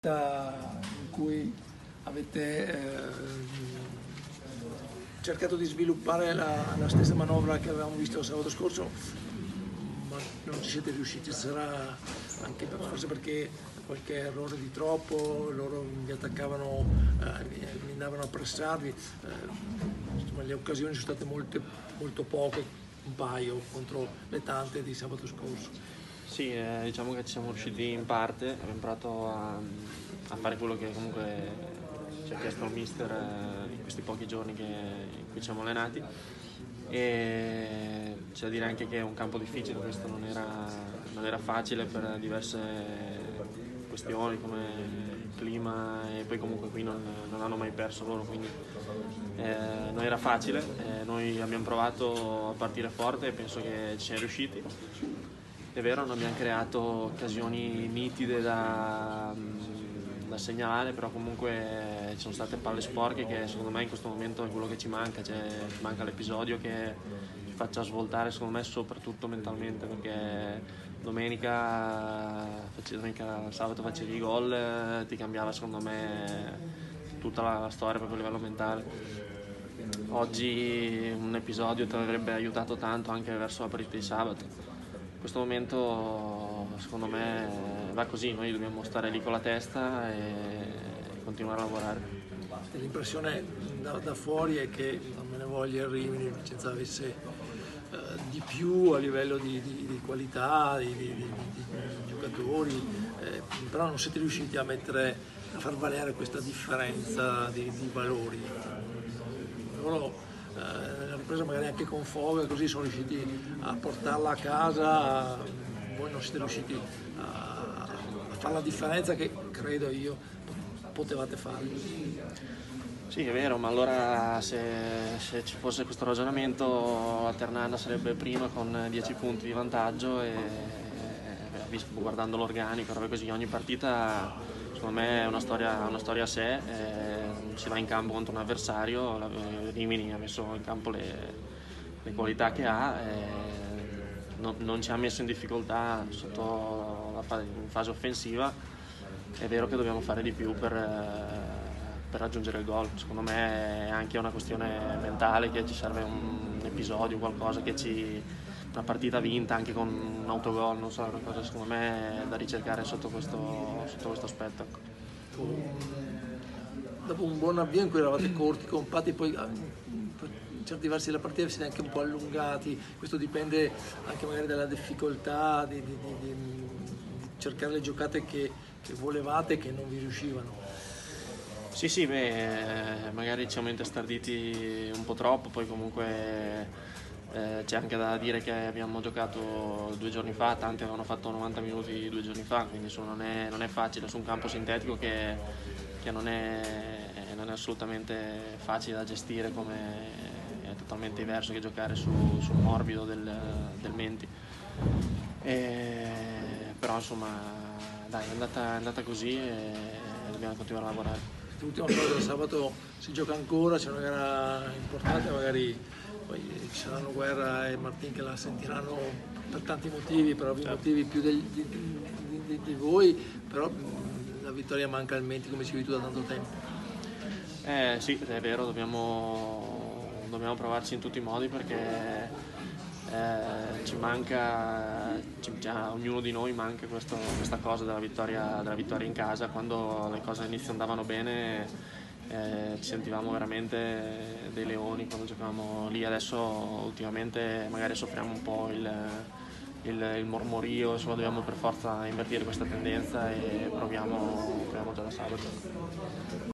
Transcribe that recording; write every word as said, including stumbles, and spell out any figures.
in cui avete eh, cercato di sviluppare la, la stessa manovra che avevamo visto sabato scorso, ma non ci siete riusciti. Sarà anche per, forse perché qualche errore di troppo, loro vi attaccavano, eh, vi andavano a pressarvi, eh, insomma, le occasioni sono state molte, molto poche, un paio contro le tante di sabato scorso. Sì, eh, diciamo che ci siamo riusciti in parte, abbiamo provato a, a fare quello che comunque ci ha chiesto il mister eh, in questi pochi giorni che, in cui ci siamo allenati, e c'è da dire anche che è un campo difficile, questo non era, non era facile per diverse questioni come il clima, e poi comunque qui non, non hanno mai perso loro, quindi eh, non era facile. Eh, noi abbiamo provato a partire forte e penso che ci siamo riusciti. È vero, non abbiamo creato occasioni nitide da, da segnalare, però comunque ci sono state palle sporche che secondo me in questo momento è quello che ci manca, cioè ci manca l'episodio che ci faccia svoltare, secondo me, soprattutto mentalmente, perché domenica, domenica sabato facevi i gol, ti cambiava secondo me tutta la, la storia proprio a livello mentale. Oggi un episodio ti avrebbe aiutato tanto anche verso la partita di sabato. In questo momento secondo me va così, noi dobbiamo stare lì con la testa e continuare a lavorare. L'impressione da, da fuori è che, non me ne voglia il Rimini, Vicenza avesse eh, di più a livello di, di, di qualità, di, di, di, di giocatori, eh, però non siete riusciti a mettere, a far valere questa differenza di, di valori. Loro, nella ripresa magari anche con foga, così sono riusciti a portarla a casa, voi non siete riusciti a, a fare la differenza che credo io potevate fare. Sì, è vero, ma allora se, se ci fosse questo ragionamento la Ternana sarebbe prima con dieci punti di vantaggio e, e guardando l'organico, così ogni partita secondo me è una storia, una storia a sé. E si va in campo contro un avversario, Rimini ha messo in campo le, le qualità che ha, e non, non ci ha messo in difficoltà sotto la fase, in fase offensiva. È vero che dobbiamo fare di più per, per raggiungere il gol. Secondo me è anche una questione mentale, che ci serve un, un episodio, qualcosa che ci... una partita vinta anche con un autogol, non so, qualcosa secondo me da ricercare sotto questo, sotto questo aspetto. Dopo un buon avvio in cui eravate corti, compatti, poi per certi versi della partita vi siete anche un po' allungati, questo dipende anche magari dalla difficoltà di, di, di, di cercare le giocate che, che volevate e che non vi riuscivano. Sì, sì, beh, magari ci siamo intestarditi un po' troppo, poi comunque eh, c'è anche da dire che abbiamo giocato due giorni fa, tanti avevano fatto novanta minuti due giorni fa, quindi insomma, non, è, non è facile su un campo sintetico che, che non, è, non è assolutamente facile da gestire, come è totalmente diverso che giocare su, sul morbido del, del Menti. E, però insomma dai, è andata, è andata così e dobbiamo continuare a lavorare. L'ultima cosa, del sabato si gioca ancora, c'è una gara importante, magari poi ci saranno Guerra e Martin che la sentiranno per tanti motivi, per ovvi certo. motivi più del, di, di, di, di voi, però la vittoria manca al Menti, come dicevi tu, da tanto tempo. Eh sì, è vero, dobbiamo, dobbiamo provarci in tutti i modi, perché eh, ci manca, ci, già, ognuno di noi manca questo, questa cosa della vittoria, della vittoria in casa. Quando le cose all'inizio andavano bene eh, ci sentivamo veramente dei leoni quando giocavamo lì. Adesso ultimamente magari soffriamo un po' il, il, il mormorio, insomma dobbiamo per forza invertire questa tendenza e proviamo, proviamo già da sabato.